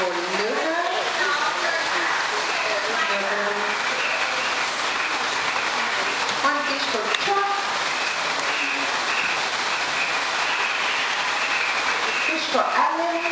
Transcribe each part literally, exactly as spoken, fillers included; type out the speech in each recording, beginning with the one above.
for Luna. One fish for Chuck. Fish for Alan.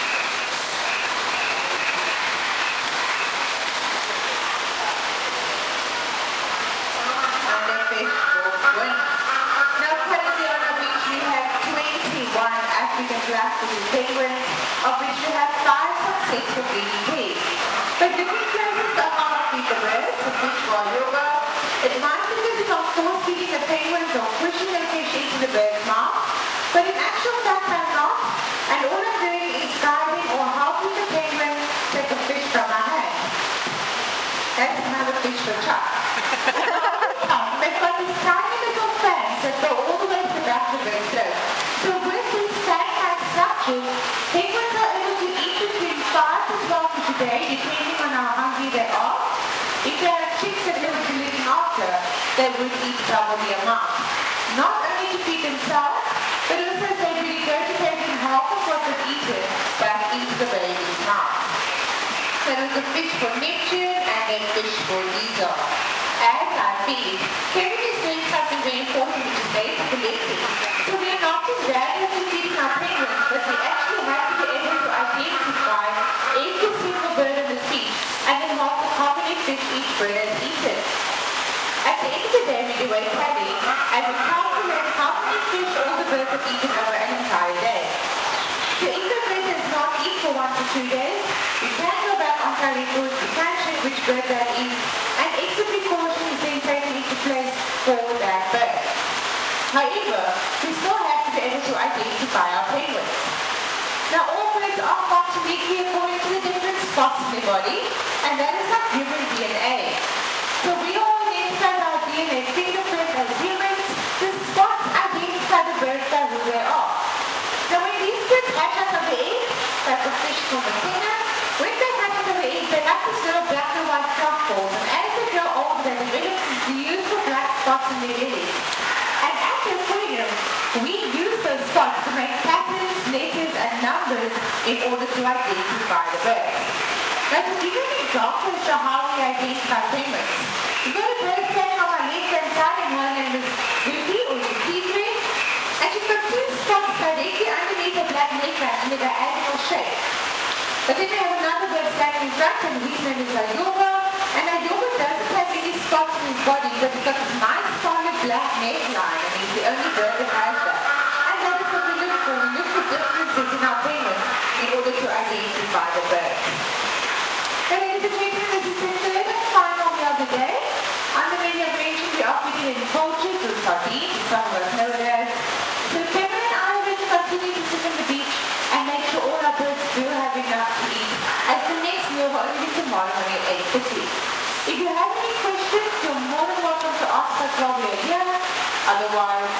And a fish for Gwen. Now currently on our beach we have twenty-one African black-footed penguins, of which we have five successful breeding pairs. But different places are how I feed the birds, the fish for yoga. It might be because it's on force feeding the penguins or pushing the fish into the bird's mouth, but in actual fact I'm not, and all I'm doing is guiding or helping the penguin take a fish from my hand. That's another fish for Chuck. They've got these tiny little fans that go all the way to the back of the bird's throat. So with these fan-like structures, penguins are able to eat between five to twelve fish a day, depending on how hungry they are. If they have chicks that they would be looking after, they would eat double the amount. Not only to feed themselves, but also as they really go to taking half of what they've eaten back into the baby's mouth. So there's a fish for Neptune and a fish for Lisa. As I feed, Kevin is doing something very important, which is basic collecting. So we are not just randomly feeding our penguins, but we actually have to be able to identify every single bird on the beach and then mark how many fish each bird has eaten. At the end of the day, we do a tally and we calculate how many fish all the birds have eaten over an entire day. So if the bird does not eat for one to two days, we can go back on our records, we can check which bird that is, and extra precaution is then taken into place for that bird. However, we still have to be able to identify our penguins. Now all birds are marked uniquely according to the different spots in the body, and that is like human D N A. So we all identify our D N A fingerprint as humans. The spots identify the birds by who they are. Now when these birds hatch out of the egg, like a fish from a tuna, when they hatch out of the egg, they have this little black and white fluff balls, and as they grow older, they develop these beautiful black spots in their bellies. And at the aquarium, we use those spots to make patterns, letters, and numbers in order to identify the birds. Now to give you an example as to how we identify penguins, you've got a bird standing on my left-hand side, and her name is Zuki or Zuki, and she's got two spots directly underneath her black neckline in a diagonal shape. But then we have another bird standing in front, and his name is Ayoba, and Ayoba doesn't have any spots in his body, but he's got this nice solid black neckline, and he's the only bird that has that. And that is what we look for. We look for differences in our penguins in order to identify the birds. Now ladies and gentlemen, this is the third and final meal of the day. On the menu I've mentioned we are feeding in poultry or sardines, some of us know it as. So Kevin and I will continue to sit on the beach and make sure all our birds do have enough to eat, as the next meal will only be tomorrow morning at eight thirty. If you have any questions, you're more than welcome to ask us while we are here. Otherwise,